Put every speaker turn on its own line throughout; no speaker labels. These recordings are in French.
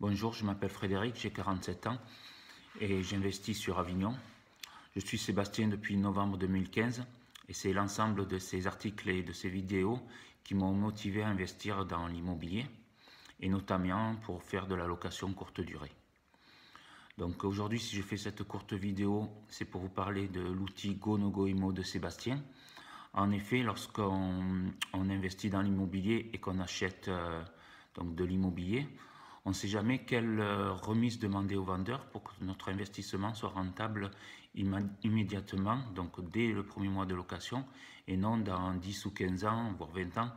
Bonjour, je m'appelle Frédéric, j'ai 47 ans et j'investis sur Avignon. Je suis Sébastien depuis novembre 2015 et c'est l'ensemble de ces articles et de ces vidéos qui m'ont motivé à investir dans l'immobilier et notamment pour faire de la location courte durée. Donc aujourd'hui, si je fais cette courte vidéo, c'est pour vous parler de l'outil GoNoGoImmo de Sébastien. En effet, lorsqu'on investit dans l'immobilier et qu'on achète donc de l'immobilier, on ne sait jamais quelle remise demander au vendeur pour que notre investissement soit rentable immédiatement, donc dès le premier mois de location, et non dans 10 ou 15 ans, voire 20 ans,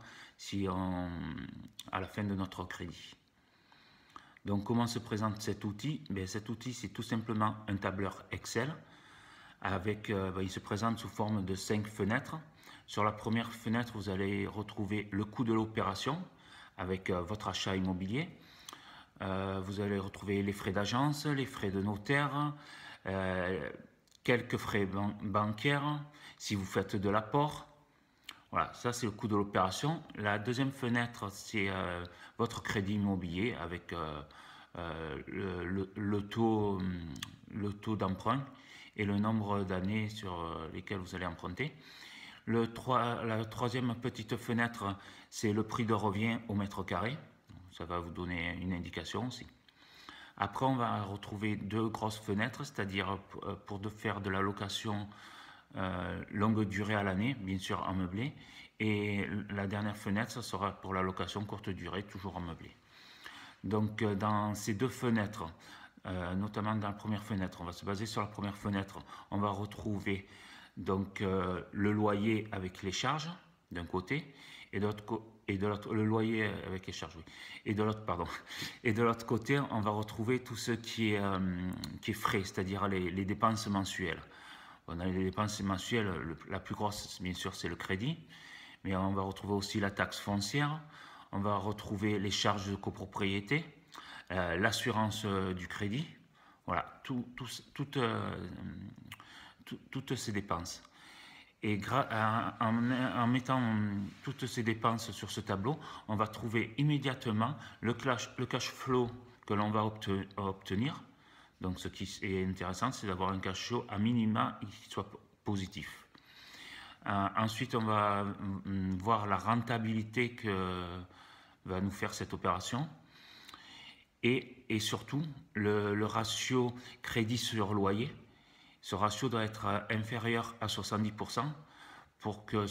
à la fin de notre crédit. Donc comment se présente cet outil? Cet outil, c'est tout simplement un tableur Excel. Il se présente sous forme de 5 fenêtres. Sur la première fenêtre, vous allez retrouver le coût de l'opération avec votre achat immobilier. Vous allez retrouver les frais d'agence, les frais de notaire, quelques frais bancaires, si vous faites de l'apport. Voilà, ça c'est le coût de l'opération. La deuxième fenêtre, c'est votre crédit immobilier avec le taux d'emprunt et le nombre d'années sur lesquelles vous allez emprunter. La troisième petite fenêtre, c'est le prix de revient au mètre carré. Ça va vous donner une indication aussi. Après, on va retrouver deux grosses fenêtres, c'est-à-dire pour faire de la location longue durée à l'année, bien sûr en meublé. Et la dernière fenêtre, ça sera pour la location courte durée, toujours en meublé. Donc dans ces deux fenêtres, notamment dans la première fenêtre, on va se baser sur la première fenêtre, on va retrouver donc le loyer avec les charges d'un côté et de l'autre le loyer avec les charges, oui. Et de l'autre côté, on va retrouver tout ce qui est frais, c'est-à-dire les dépenses mensuelles. On a les dépenses mensuelles, la plus grosse, bien sûr, c'est le crédit, mais on va retrouver aussi la taxe foncière, on va retrouver les charges de copropriété, l'assurance du crédit, voilà, toutes ces dépenses. Et en mettant toutes ces dépenses sur ce tableau, on va trouver immédiatement le cash flow que l'on va obtenir. Donc ce qui est intéressant, c'est d'avoir un cash flow à minima qui soit positif. Ensuite, on va voir la rentabilité que va nous faire cette opération. Et surtout, le ratio crédit sur loyer. Ce ratio doit être inférieur à 70% pour que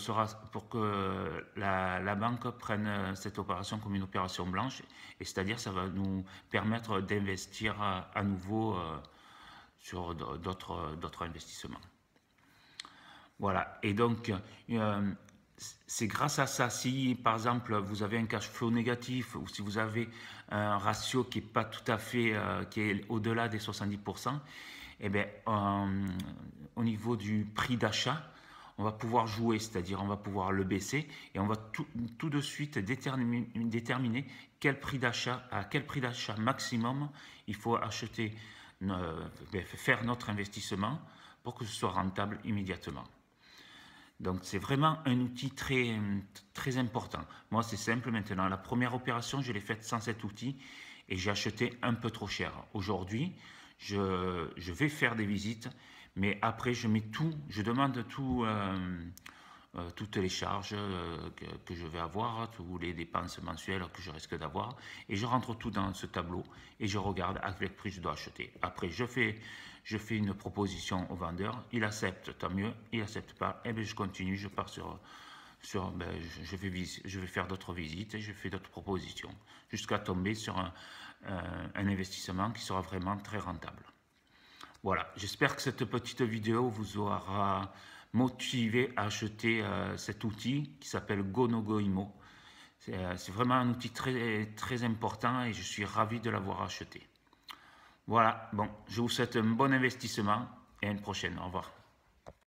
la banque prenne cette opération comme une opération blanche. Et c'est-à-dire ça va nous permettre d'investir à nouveau sur d'autres investissements. Voilà. Et donc, c'est grâce à ça, si par exemple vous avez un cash flow négatif ou si vous avez un ratio qui n'est pas tout à fait, qui est au-delà des 70%, eh bien, au niveau du prix d'achat, on va pouvoir jouer, c'est-à-dire on va pouvoir le baisser et on va tout de suite déterminer à quel prix d'achat maximum il faut acheter, faire notre investissement pour que ce soit rentable immédiatement. Donc c'est vraiment un outil très, très important. Moi c'est simple maintenant, la première opération je l'ai faite sans cet outil et j'ai acheté un peu trop cher. Aujourd'hui, je vais faire des visites, mais après je mets tout, je demande tout, toutes les charges que je vais avoir, toutes les dépenses mensuelles que je risque d'avoir, et je rentre tout dans ce tableau et je regarde à quel prix je dois acheter. Après je fais une proposition au vendeur, il accepte, tant mieux, il accepte pas, et bien je continue, je pars je vais faire d'autres visites et je fais d'autres propositions jusqu'à tomber sur un investissement qui sera vraiment très rentable. Voilà, j'espère que cette petite vidéo vous aura motivé à acheter cet outil qui s'appelle GoNoGoImmo. C'est vraiment un outil très, très important et je suis ravi de l'avoir acheté. Voilà, bon, je vous souhaite un bon investissement et à une prochaine. Au revoir.